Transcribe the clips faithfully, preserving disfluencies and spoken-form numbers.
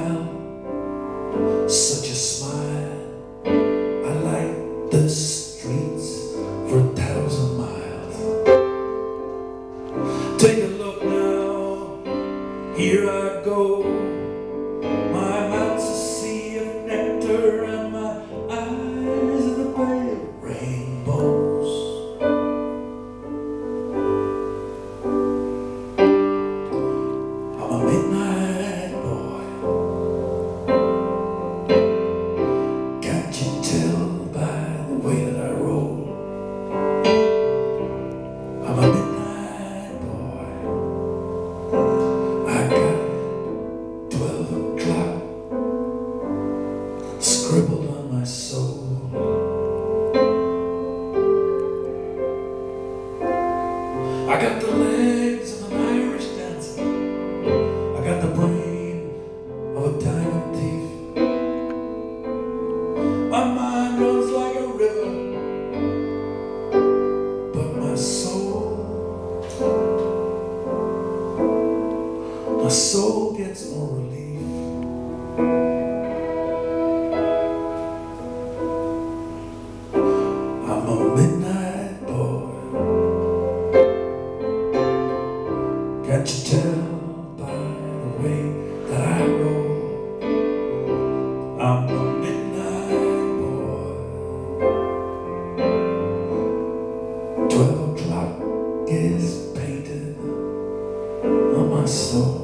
smile, such a smile. I like the streets for a thousand miles. Take a look now, here I go. My mouth's a sea of nectar and my eyes are the bay of rainbows. I'm a midnight boy. Can't you tell by the way that I roll? I'm a midnight boy. I got twelve o'clock scribbled on my soul. I got the legs of an Irish dancer. I got the brain of a diamond thief. My mind runs like a river, but my soul, my soul gets no relief. I'm a midnight boy. Can't you tell by the way that I roll? I'm a midnight boy. Twelve o'clock is painted on my soul.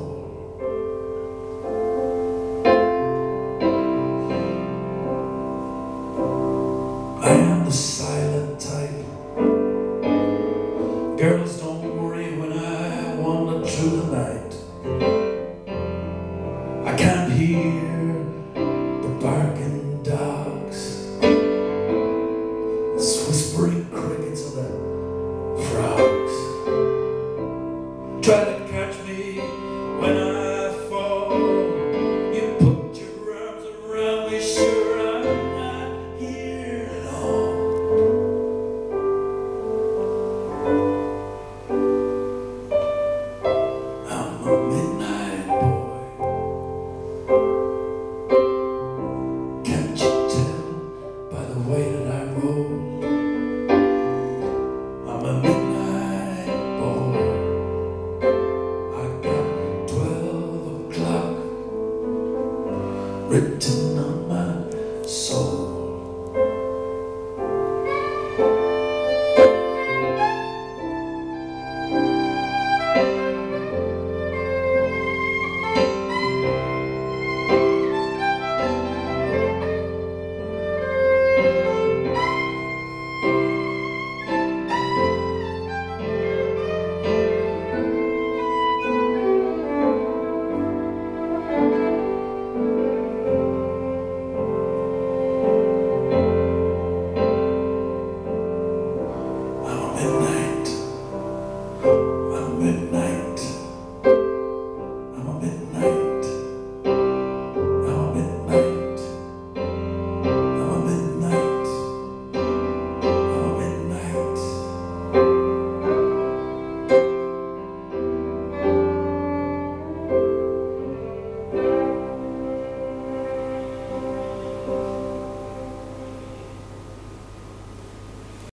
I am the silent type. Girls don't worry when I wander through the night. I can't hear the barking dogs, the whispering crickets of the frogs. Try to catch me when I fall. You put your arms around me, sure I'm not here at all. I'm a midnight boy. Can't you tell by the way that I roll? I'm a midnight boy. I got twelve o'clock written on my soul.